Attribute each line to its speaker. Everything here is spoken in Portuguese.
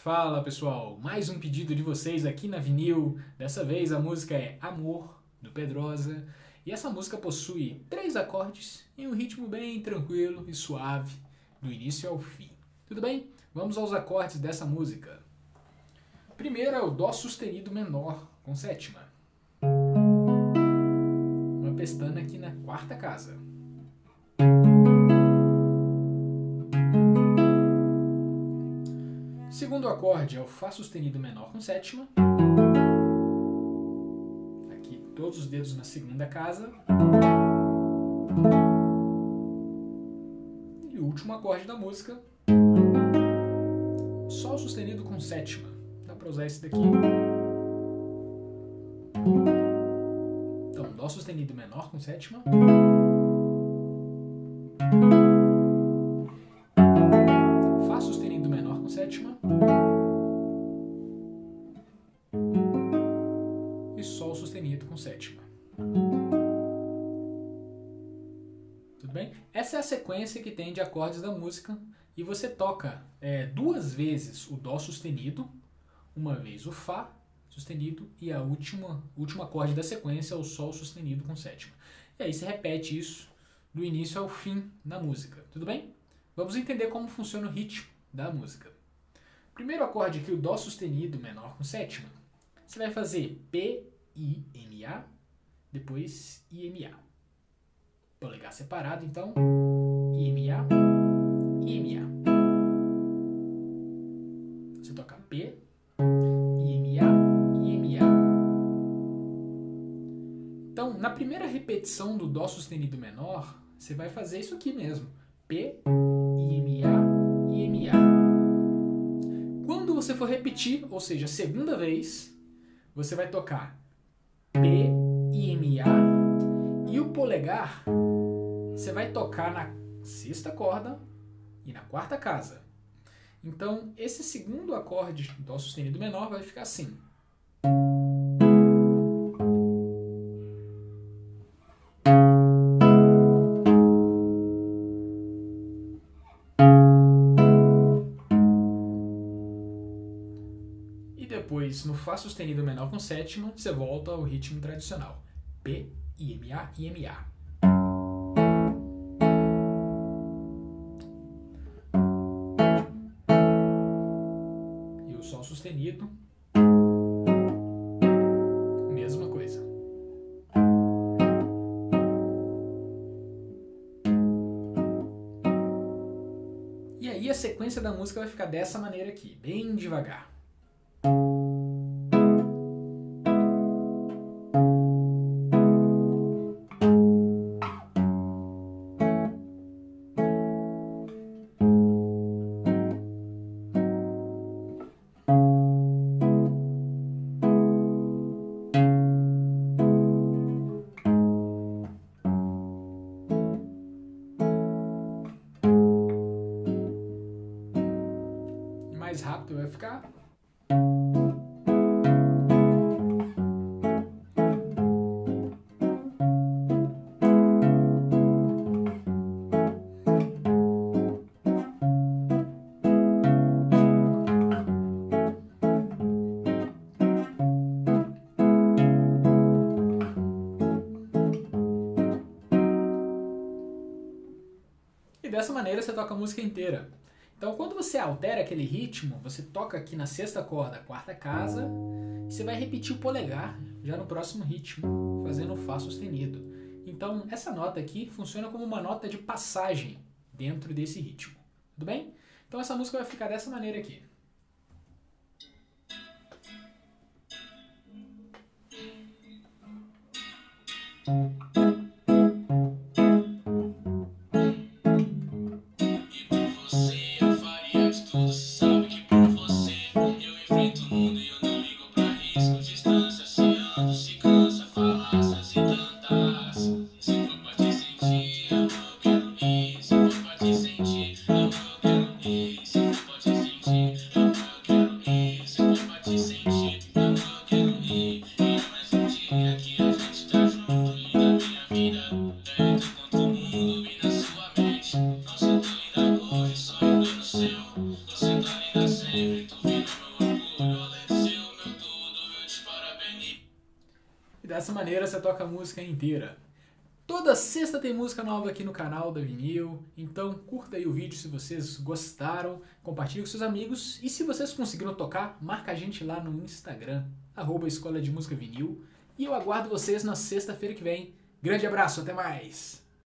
Speaker 1: Fala pessoal, mais um pedido de vocês aqui na Vinil. Dessa vez a música é Amor, do Pedrosa. E essa música possui 3 acordes em um ritmo bem tranquilo e suave, do início ao fim. Tudo bem? Vamos aos acordes dessa música. Primeiro é o Dó sustenido menor com sétima. Uma pestana aqui na quarta casa. Segundo acorde é o Fá sustenido menor com sétima. Aqui todos os dedos na segunda casa. E o último acorde da música, Sol sustenido com sétima. Dá para usar esse daqui. Então, Dó sustenido menor com sétima. Fá sustenido menor com sétima. E Sol sustenido com sétima. Tudo bem? Essa é a sequência que tem de acordes da música. E você toca 2 vezes o Dó sustenido, uma vez o Fá sustenido e o último acorde da sequência é o Sol sustenido com sétima. E aí você repete isso do início ao fim da música. Tudo bem? Vamos entender como funciona o ritmo da música. Primeiro acorde aqui, o Dó sustenido menor com sétima. Você vai fazer P, I, M, A, depois I, M, A. Polegar separado, então, I, M, A, I, M, A. Você toca P, I, M, A, I, M, A. Então, na primeira repetição do Dó sustenido menor, você vai fazer isso aqui mesmo. P, I, M, A, I, M, A. Quando você for repetir, ou seja, a segunda vez, você vai tocar P, I, M, A e o polegar você vai tocar na sexta corda e na quarta casa. Então, esse segundo acorde do Dó sustenido menor vai ficar assim. E depois, no Fá sustenido menor com sétima, você volta ao ritmo tradicional. P, I, M, A, I, M, A. E o Sol sustenido, mesma coisa. E aí a sequência da música vai ficar dessa maneira aqui, bem devagar. Mais rápido vai ficar. E dessa maneira você toca a música inteira. Então, quando você altera aquele ritmo, você toca aqui na sexta corda, quarta casa, e você vai repetir o polegar já no próximo ritmo, fazendo o Fá sustenido. Então, essa nota aqui funciona como uma nota de passagem dentro desse ritmo. Tudo bem? Então, essa música vai ficar dessa maneira aqui. Você tá linda sempre, tu vira Dessa maneira você toca a música inteira. Toda sexta tem música nova aqui no canal da Vinil, então curta aí o vídeo se vocês gostaram, compartilhe com seus amigos e se vocês conseguiram tocar, marca a gente lá no Instagram, @Escola de Música Vinil, e eu aguardo vocês na sexta-feira que vem. Grande abraço, até mais!